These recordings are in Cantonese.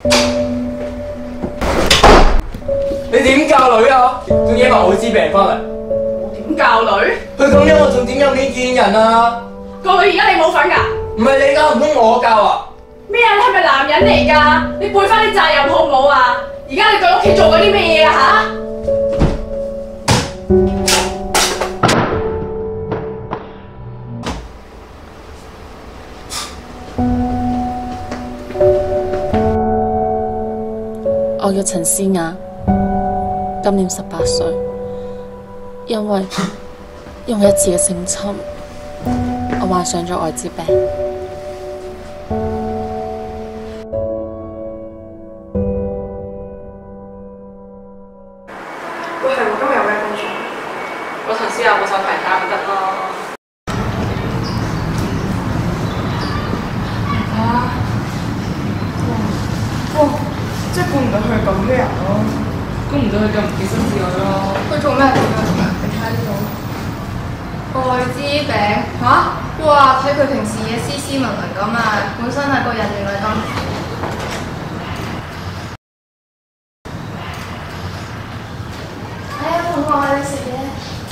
你點教女啊？仲惹埋艾滋病翻嚟？ 我點教女？ 佢咁樣我仲點有面見人啊？ 個女而家你冇份㗎？ 唔係你教，唔通我教啊？ 咩啊？你係咪男人嚟㗎？你背翻啲責任好唔好啊？而家你對屋企做緊啲咩嘢啊嚇？ 我叫陳思雅，今年18歲，因為一次嘅性侵，我患上咗艾滋病。 喂，係喎，今日有咩工作？ 我陳思雅冇手提卡咪得咯。 哇！即係估唔到佢係咁嘅人咯， 估唔到佢咁唔潔身自愛咯。 佢做咩咁樣？你睇呢度艾滋病嚇？哇！睇佢平時嘢斯斯文文咁啊，本身係個人原來咁。哎呀，同學你食嘢。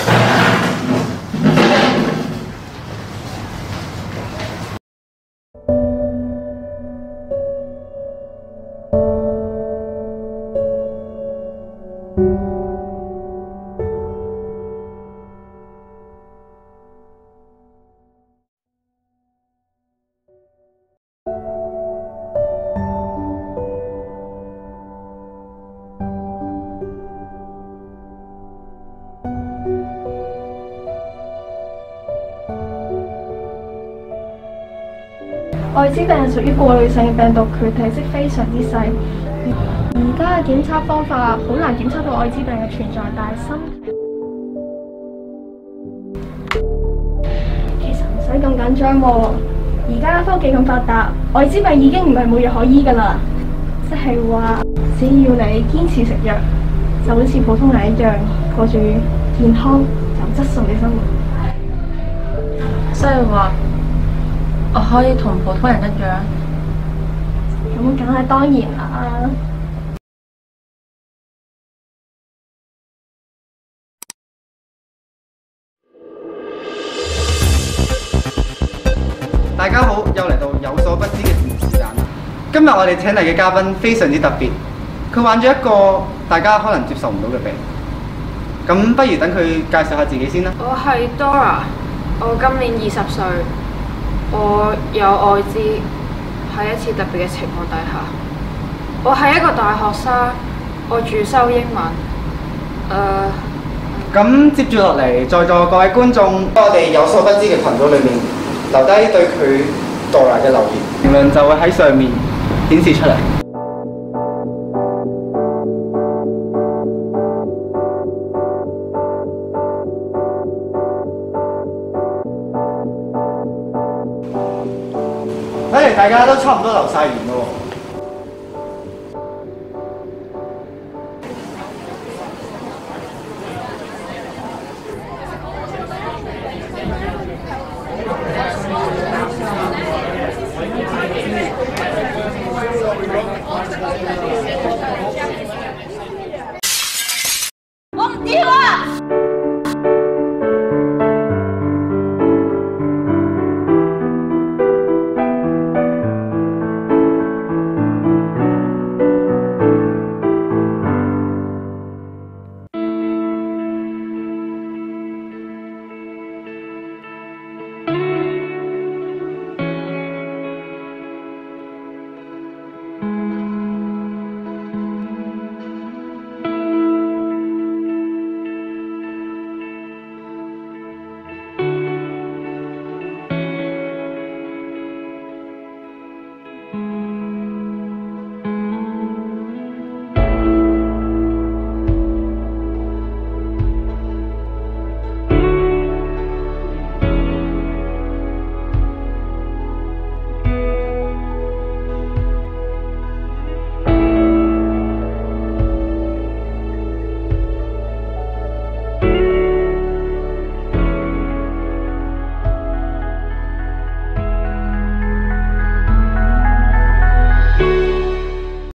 艾滋病係屬於過濾性病毒，佢體積非常之細。而家嘅檢測方法好難檢測到艾滋病嘅存在，但係身體其實唔使咁緊張喎。而家科技咁發達，艾滋病已經唔係冇藥可醫㗎啦。即係話，只要你堅持食藥，就好似普通人一樣，過住健康有質素嘅生活。 即係話，我可以同普通人一樣？ 咁梗係當然啦。 大家好，又嚟到有所不知嘅節目時間。今日我哋請嚟嘅嘉賓非常之特別，佢患咗一個大家可能接受唔到嘅病。咁不如等佢介紹下自己先啦。 我係 Dora， 我今年20歲，我有艾滋，喺一次特別嘅情況底下。我係一個大學生，我主修英文。 咁接住落嚟，在座各位觀眾，我哋有所不知嘅群組裏面留低對佢 Dora 嘅留言，評論就會喺上面顯示出嚟。睇嚟大家都差唔多留晒言咯。 我唔要啊！